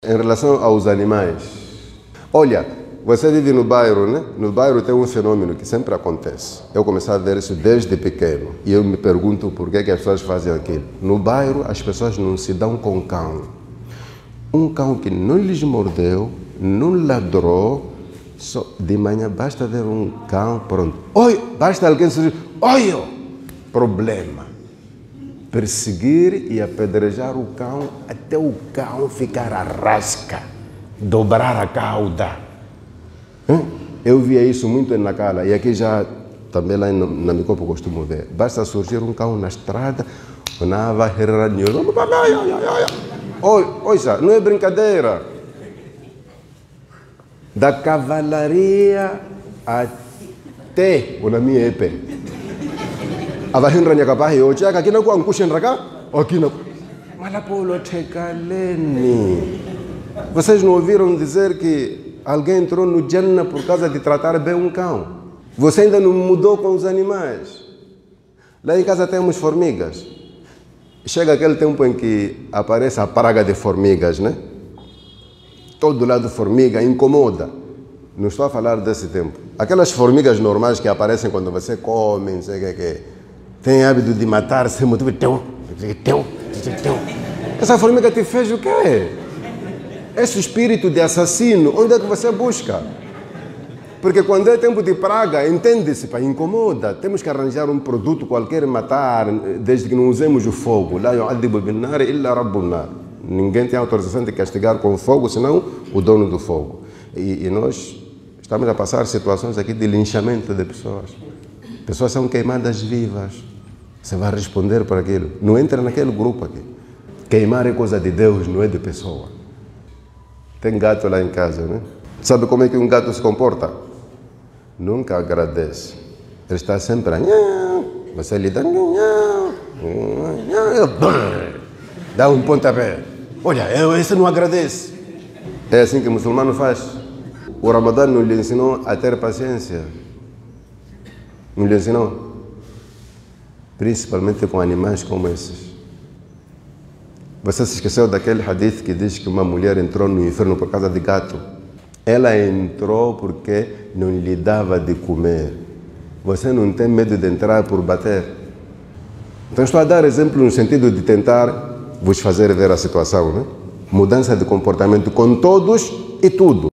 Em relação aos animais, olha, você vive no bairro, né? No bairro tem um fenômeno que sempre acontece. Eu comecei a ver isso desde pequeno e eu me pergunto por que as pessoas fazem aquilo. No bairro as pessoas não se dão com cão. Um cão que não lhes mordeu, não ladrou, só de manhã basta ver um cão, pronto. Oi, basta alguém surgir, oi, problema. Perseguir e apedrejar o cão até o cão ficar à rasca, dobrar a cauda. Eu via isso muito em Nacala e aqui já também lá na Micopo costumo ver. Basta surgir um cão na estrada, olha, não é brincadeira. Da cavalaria até o na minha epe. Avahinranya kapahi ocha kakina kwa angkushen raka okina malapolo tekaleni. Vocês não ouviram dizer que alguém entrou no Jannah por causa de tratar bem um cão? Você ainda não mudou com os animais. Lá em casa temos formigas. Chega aquele tempo em que aparece a praga de formigas, né? Todo lado formiga, incomoda. Não estou a falar desse tempo. Aquelas formigas normais que aparecem quando você come, não sei o que tem hábito de matar sem motivo. Essa formiga te fez o quê? Esse espírito de assassino, onde é que você busca? Porque quando é tempo de praga, entende-se, incomoda. Temos que arranjar um produto qualquer e matar, desde que não usemos o fogo. Ninguém tem autorização de castigar com fogo, senão o dono do fogo. E nós estamos a passar situações aqui de linchamento de pessoas. Pessoas são queimadas vivas. Você vai responder para aquilo. Não entra naquele grupo aqui. Queimar é coisa de Deus, não é de pessoa. Tem gato lá em casa, né? Sabe como é que um gato se comporta? Nunca agradece. Ele está sempre a... Você lhe dá... Dá um pontapé. Olha, esse não agradece. É assim que o muçulmano faz. O Ramadã não lhe ensinou a ter paciência. Não lhe ensinou? Principalmente com animais como esses. Você se esqueceu daquele hadith que diz que uma mulher entrou no inferno por causa de gato? Ela entrou porque não lhe dava de comer. Você não tem medo de entrar por bater? Então estou a dar exemplo no sentido de tentar vos fazer ver a situação, né? Mudança de comportamento com todos e tudo.